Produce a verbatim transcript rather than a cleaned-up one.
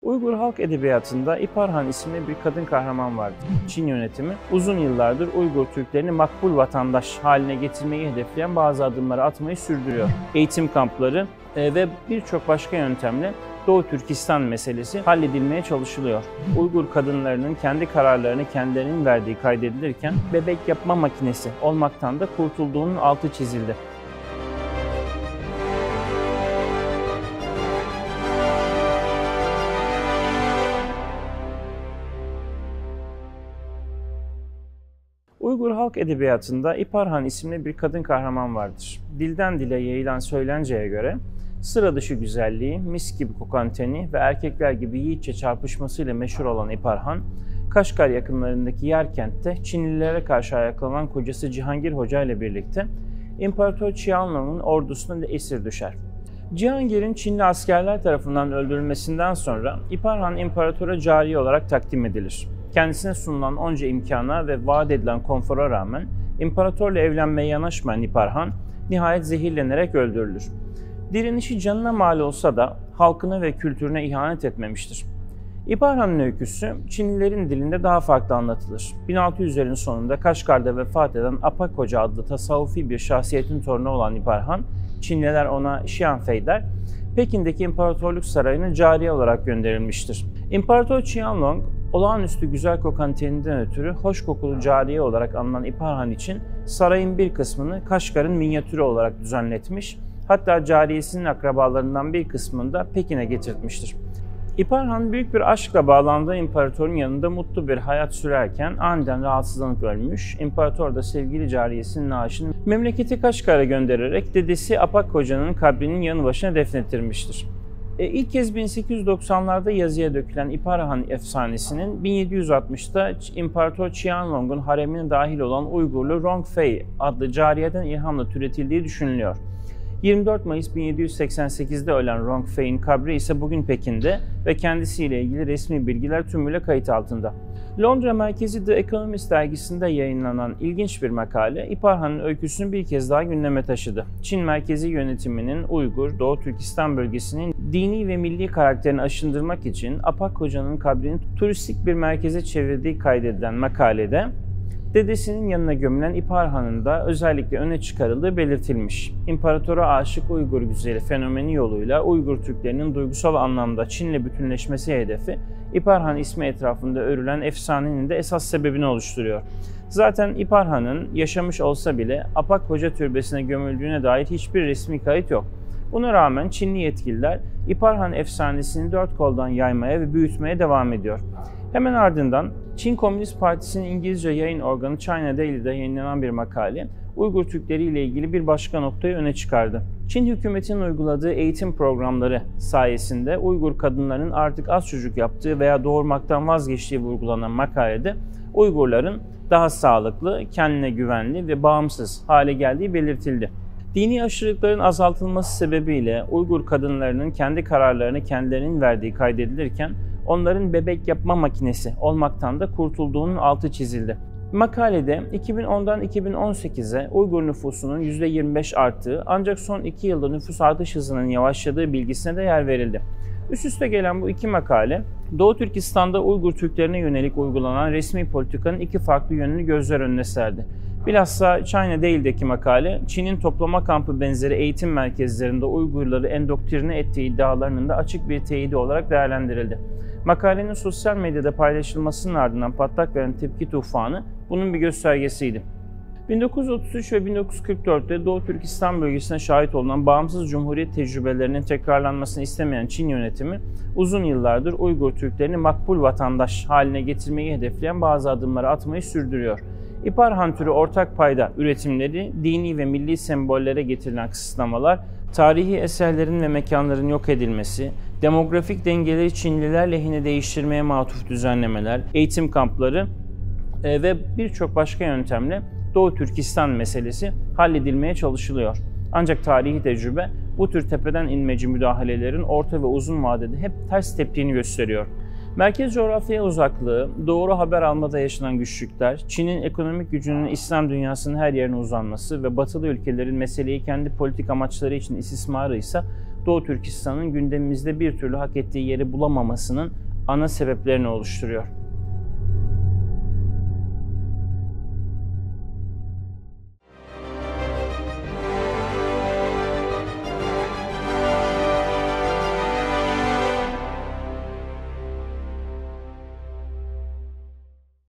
Uygur halk edebiyatında İparhan isimli bir kadın kahraman vardır. Çin yönetimi uzun yıllardır Uygur Türklerini makbul vatandaş haline getirmeyi hedefleyen bazı adımları atmayı sürdürüyor. Eğitim kampları e, ve birçok başka yöntemle Doğu Türkistan meselesi halledilmeye çalışılıyor. Uygur kadınlarının kendi kararlarını kendilerinin verdiği kaydedilirken bebek yapma makinesi olmaktan da kurtulduğunun altı çizildi. Uygur halk edebiyatında İparhan isimli bir kadın kahraman vardır. Dilden dile yayılan söylenceye göre sıra dışı güzelliği, mis gibi kokan teni ve erkekler gibi yiğitçe çarpışmasıyla meşhur olan İparhan, Kaşgar yakınlarındaki Yerkent'te Çinlilere karşı ayaklanan kocası Cihangir Hoca ile birlikte İmparator Qianlong'un ordusuna esir düşer. Cihangir'in Çinli askerler tarafından öldürülmesinden sonra İparhan imparatora cariye olarak takdim edilir. Kendisine sunulan onca imkana ve vaat edilen konfora rağmen imparatorla evlenmeye yanaşmayan İparhan nihayet zehirlenerek öldürülür. Direnişi canına mal olsa da halkına ve kültürüne ihanet etmemiştir. İparhan'ın öyküsü Çinlilerin dilinde daha farklı anlatılır. bin altı yüzlerin sonunda Kaşgar'da vefat eden Apak Hoca adlı tasavvufi bir şahsiyetin torunu olan İparhan, Çinliler ona Xianfei der, Pekin'deki İmparatorluk Sarayı'na cariye olarak gönderilmiştir. İmparator Qianlong, olağanüstü güzel kokan teninden ötürü hoş kokulu cariye olarak anılan İparhan için sarayın bir kısmını Kaşgar'ın minyatürü olarak düzenletmiş, hatta cariyesinin akrabalarından bir kısmını da Pekin'e getirtmiştir. İparhan büyük bir aşkla bağlandığı imparatorun yanında mutlu bir hayat sürerken aniden rahatsızlanıp ölmüş. İmparator da sevgili cariyesinin naaşını memleketi Kaşgar'a göndererek dedesi Apak Hoca'nın kabrinin yanı başına defnettirmiştir. E, ilk kez bin sekiz yüz doksanlarda yazıya dökülen İparhan efsanesinin bin yedi yüz altmışta İmparator Qianlong'un haremine dahil olan Uygurlu Rongfei adlı cariyeden ilhamla türetildiği düşünülüyor. yirmi dört Mayıs bin yedi yüz seksen sekizde ölen Rongfei'nin kabri ise bugün Pekin'de ve kendisiyle ilgili resmi bilgiler tümüyle kayıt altında. Londra merkezi The Economist dergisinde yayınlanan ilginç bir makale, İparhan'ın öyküsünü bir kez daha gündeme taşıdı. Çin merkezi yönetiminin Uygur, Doğu Türkistan bölgesinin dini ve milli karakterini aşındırmak için Apak Hoca'nın kabrini turistik bir merkeze çevirdiği kaydedilen makalede, dedesinin yanına gömülen İparhan'ın da özellikle öne çıkarıldığı belirtilmiş. İmparatora aşık Uygur güzeli fenomeni yoluyla Uygur Türklerinin duygusal anlamda Çin'le bütünleşmesi hedefi, İparhan ismi etrafında örülen efsanenin de esas sebebini oluşturuyor. Zaten İparhan'ın yaşamış olsa bile Apak Hoca türbesine gömüldüğüne dair hiçbir resmi kayıt yok. Buna rağmen Çinli yetkililer İparhan efsanesini dört koldan yaymaya ve büyütmeye devam ediyor. Hemen ardından Çin Komünist Partisi'nin İngilizce yayın organı China Daily'de yayınlanan bir makale, Uygur Türkleri ile ilgili bir başka noktayı öne çıkardı. Çin hükümetinin uyguladığı eğitim programları sayesinde Uygur kadınlarının artık az çocuk yaptığı veya doğurmaktan vazgeçtiği vurgulanan makalede Uygurların daha sağlıklı, kendine güvenli ve bağımsız hale geldiği belirtildi. Dini aşırılıkların azaltılması sebebiyle Uygur kadınlarının kendi kararlarını kendilerinin verdiği kaydedilirken onların bebek yapma makinesi olmaktan da kurtulduğunun altı çizildi. Makalede iki bin ondan iki bin on sekize Uygur nüfusunun yüzde yirmi beş arttığı ancak son iki yılda nüfus artış hızının yavaşladığı bilgisine de yer verildi. Üst üste gelen bu iki makale, Doğu Türkistan'da Uygur Türklerine yönelik uygulanan resmi politikanın iki farklı yönünü gözler önüne serdi. Bilhassa China Daily'deki makale, Çin'in toplama kampı benzeri eğitim merkezlerinde Uygurları endoktrine ettiği iddialarının da açık bir teyidi olarak değerlendirildi. Makalenin sosyal medyada paylaşılmasının ardından patlak veren tepki tufanı bunun bir göstergesiydi. bin dokuz yüz otuz üç ve bin dokuz yüz kırk dörtte Doğu Türkistan bölgesine şahit olunan bağımsız cumhuriyet tecrübelerinin tekrarlanmasını istemeyen Çin yönetimi, uzun yıllardır Uygur Türklerini makbul vatandaş haline getirmeyi hedefleyen bazı adımları atmayı sürdürüyor. İparhan türü ortak payda üretimleri, dini ve milli sembollere getirilen kısıtlamalar, tarihi eserlerin ve mekanların yok edilmesi, demografik dengeleri Çinliler lehine değiştirmeye matuf düzenlemeler, eğitim kampları e, ve birçok başka yöntemle Doğu Türkistan meselesi halledilmeye çalışılıyor. Ancak tarihi tecrübe bu tür tepeden inmeci müdahalelerin orta ve uzun vadede hep ters teptiğini gösteriyor. Merkez coğrafyaya uzaklığı, doğru haber almada yaşanan güçlükler, Çin'in ekonomik gücünün İslam dünyasının her yerine uzanması ve batılı ülkelerin meseleyi kendi politik amaçları için istismarı ise Doğu Türkistan'ın gündemimizde bir türlü hak ettiği yeri bulamamasının ana sebeplerini oluşturuyor.